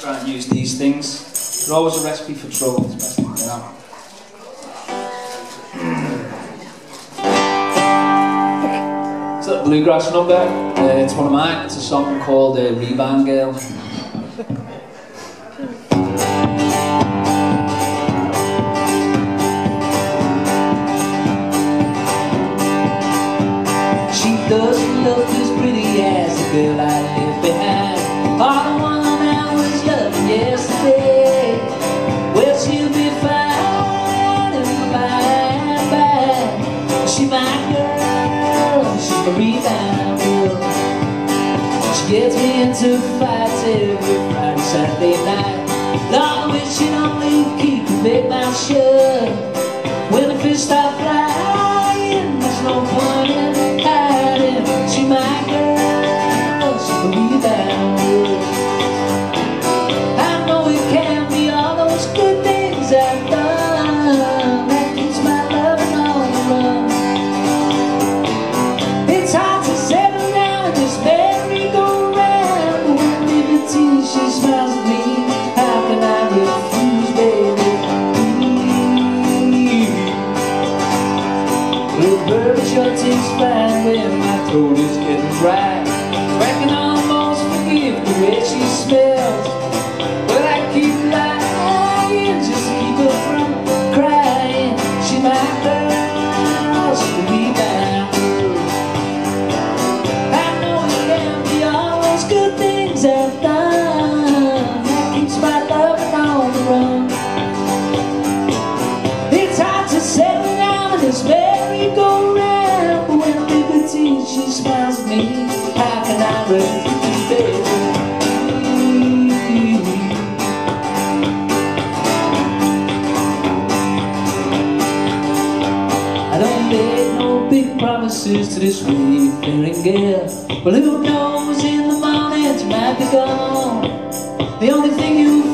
try and use these things. They're always a recipe for trouble, especially, you know. It's a bluegrass number. It's one of mine. It's a song called Rebound Girl. She doesn't look as pretty as the girl I left behind, or the one I was loving yesterday. Well, she'll be fine in by and by. She my girl, she's my rebound girl. She gets me into fights every Friday, Saturday night. Lord, I wish she'd only keep her big mouth shut. When the fish stop flying, there's no point in hiding. She my girl, she's my rebound girl. I know it can't be all those good things I've done that keeps my loving on the run. It's hard to settle down in this merry-go-round, but when liberty she smiles at me, how can I refuse, baby? Well, bird sure tastes fine when my throat is getting dry. I can almost forgive the way she smells, but I keep lying just to keep her from crying. She my girl, she's the rebound girl. I know it can't be all those good things I've done that keeps my loving on the run. It's hard to settle down in this merry-go-round, but when liberty she smiles at me, how can I refuse, baby? I don't make no big promises to this wayfaring girl. Well, who knows, in the morning she might be gone. The only thing you